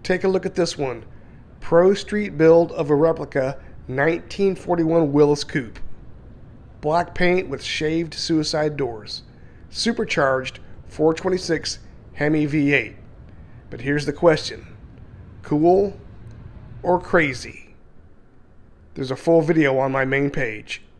Take a look at this one. Pro Street build of a replica 1941 Willys coupe. Black paint with shaved suicide doors. Supercharged 426 Hemi V8. But here's the question. Cool or crazy? There's a full video on my main page.